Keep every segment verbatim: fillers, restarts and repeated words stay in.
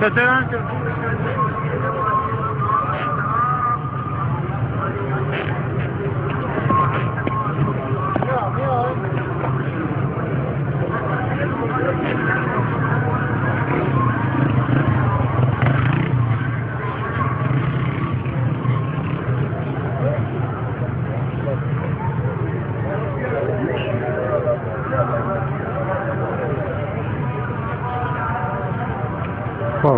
تهران خب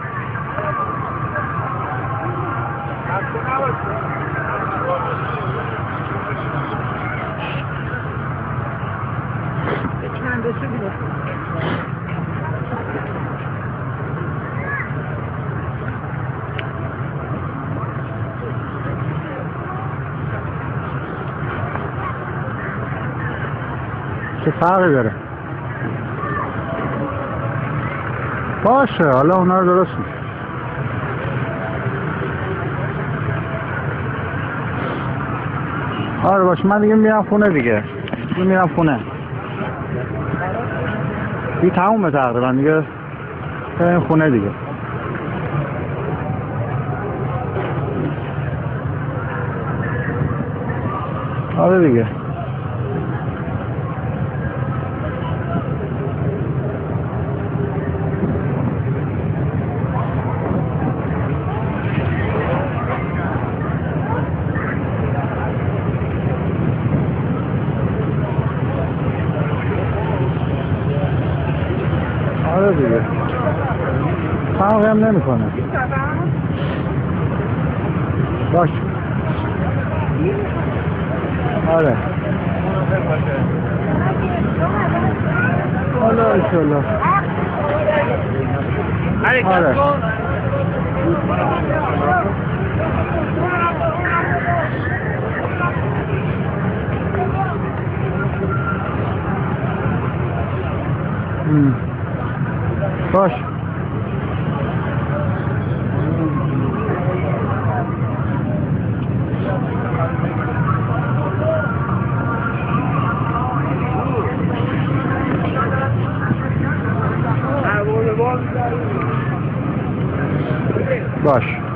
چه فرقی داره؟ باشه حالا اونا رو درست میشه. آره باشه من دیگه میرم خونه دیگه دیگه میرم خونه دیگه تمومه تقریبا دیگه بریم خونه دیگه. آره دیگه آره دیگه فرقی هم نمی کنه. باش آره حالا انشالله آره ام. باش باش